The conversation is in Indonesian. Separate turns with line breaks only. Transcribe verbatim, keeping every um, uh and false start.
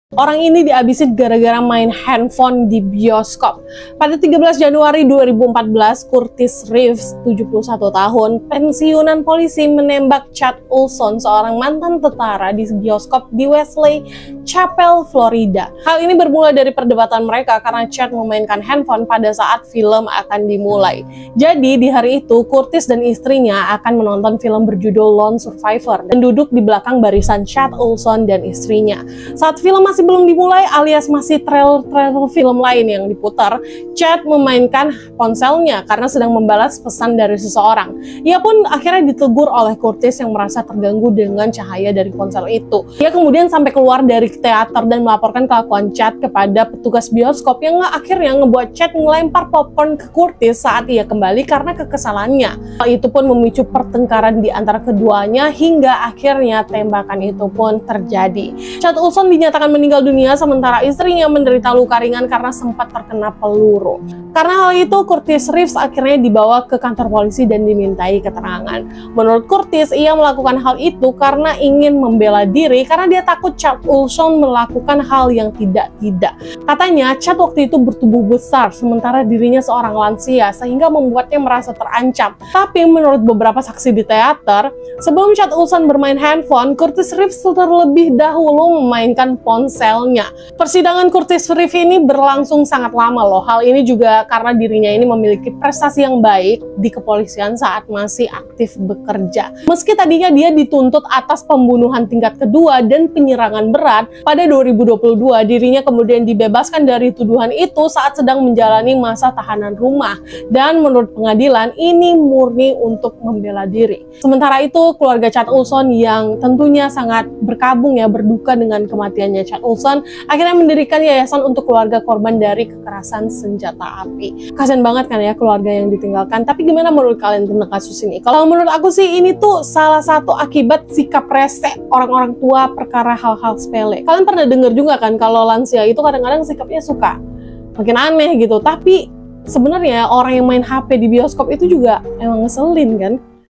Orang ini dihabisin gara-gara main handphone di bioskop. Pada tiga belas Januari dua ribu empat belas, Curtis Reeves, tujuh puluh satu tahun, pensiunan polisi, menembak Chad Olson, seorang mantan tentara di bioskop di Wesley Chapel, Florida. Hal ini bermula dari perdebatan mereka karena Chad memainkan handphone pada saat film akan dimulai. Jadi di hari itu, Curtis dan istrinya akan menonton film berjudul Lone Survivor dan duduk di belakang barisan Chad Olson dan istrinya. Saat film masih belum dimulai alias masih trailer-trailer film lain yang diputar, Chad memainkan ponselnya karena sedang membalas pesan dari seseorang. Ia pun akhirnya ditegur oleh Curtis yang merasa terganggu dengan cahaya dari ponsel itu. Ia kemudian sampai keluar dari teater dan melaporkan kelakuan Chad kepada petugas bioskop yang akhirnya ngebuat Chad melempar popcorn ke Curtis saat ia kembali karena kekesalannya. Hal itu pun memicu pertengkaran di antara keduanya hingga akhirnya tembakan itu pun terjadi. Chad Olson dinyatakan meninggal dunia sementara istrinya menderita luka ringan karena sempat terkena peluru. Karena hal itu, Curtis Reeves akhirnya dibawa ke kantor polisi dan dimintai keterangan. Menurut Curtis, ia melakukan hal itu karena ingin membela diri karena dia takut Chad Olson melakukan hal yang tidak-tidak. Katanya, Chad waktu itu bertubuh besar sementara dirinya seorang lansia sehingga membuatnya merasa terancam. Tapi menurut beberapa saksi di teater, sebelum Chad Olson bermain handphone, Curtis Reeves terlebih dahulu memainkan ponselnya. Persidangan Curtis Reeves ini berlangsung sangat lama loh. Hal ini juga karena dirinya ini memiliki prestasi yang baik di kepolisian saat masih aktif bekerja. Meski tadinya dia dituntut atas pembunuhan tingkat kedua dan penyerangan berat, pada dua ribu dua puluh dua dirinya kemudian dibebaskan dari tuduhan itu saat sedang menjalani masa tahanan rumah. Dan menurut pengadilan, ini murni untuk membela diri. Sementara itu, keluarga Chad Olson yang tentunya sangat berkabung ya berduka dengan kematiannya Chad Olson, akhirnya mendirikan yayasan untuk keluarga korban dari kekerasan senjata api. Kasian banget kan ya keluarga yang ditinggalkan. Tapi gimana menurut kalian tentang kasus ini? Kalau menurut aku sih ini tuh salah satu akibat sikap rese orang-orang tua perkara hal-hal sepele. Kalian pernah dengar juga kan kalau lansia itu kadang-kadang sikapnya suka makin aneh gitu. Tapi sebenarnya orang yang main H P di bioskop itu juga emang ngeselin kan?